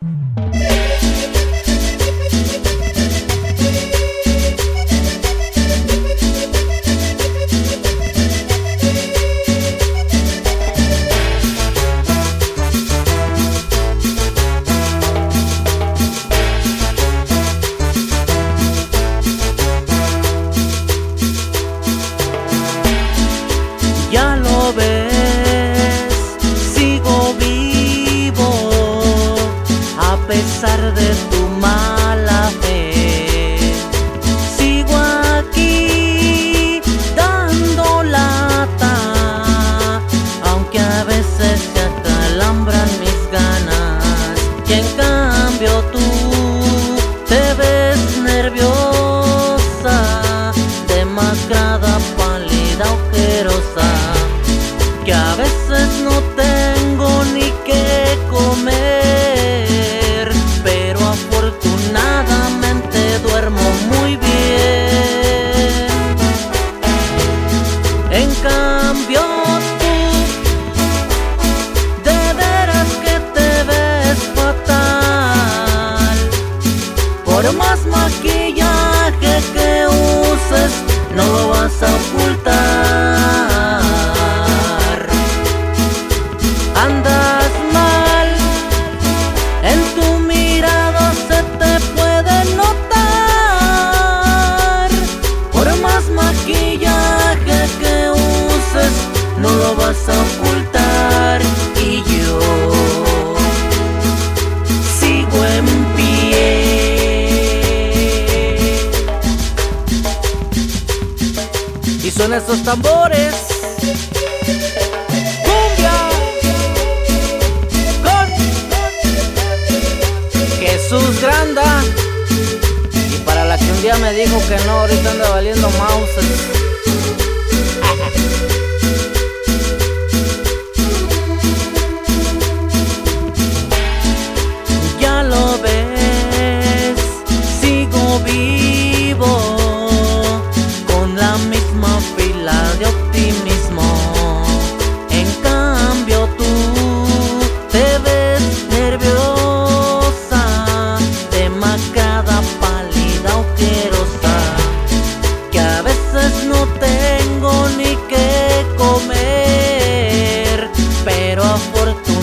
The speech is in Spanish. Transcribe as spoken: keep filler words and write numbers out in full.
Ya lo ves, sigo vivo a pesar de tu mala fe. Sigo aquí dando lata, aunque a veces se acalambran mis ganas. Y en cambio tú te ves nerviosa, demacrada, pálida, ojerosa, que a veces no tengo ni qué comer, pero afortunadamente duermo muy bien. En cambio tú, de veras que te ves fatal. Por más maquillaje que uses, no lo vas a ocultar. Andas mal, en tu mirada se te puede notar. Por más maquillaje que uses, no lo vas a ocultar. Y yo sigo en pie. Y son esos tambores. Jesús Granda, y para la que un día me dijo que no, ahorita anda valiendo mouse. Ya lo ves, sigo vivo con la misma fila de optimismo. En cambio tú te ves nerviosa, demacrada, pálida, ojerosa, que a veces no tengo ni qué comer, pero afortunadamente